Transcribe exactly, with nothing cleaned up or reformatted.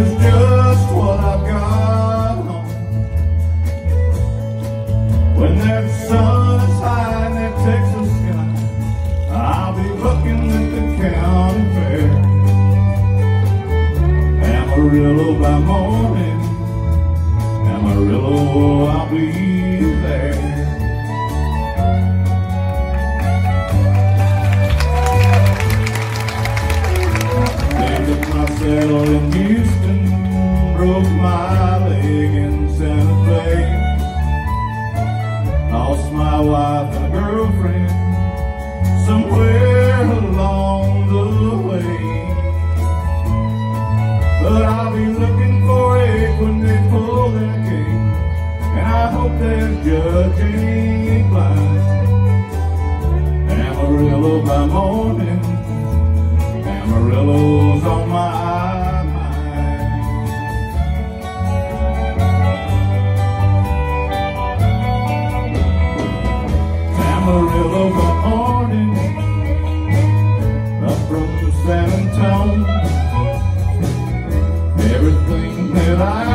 is just what I've got on. When that sun is high in that Texas sky, I'll be looking at the county fair. Amarillo by morning, Amarillo, I'll be there. Settled in Houston, broke my leg in Santa Fe, lost my wife and a girlfriend somewhere along the way. But I'll be looking for it when they pull their gate, and I hope their judge ain't blind. Amarillo by morning, Amarillo's on my mind. Amarillo by morning, up from San Antonio, everything that I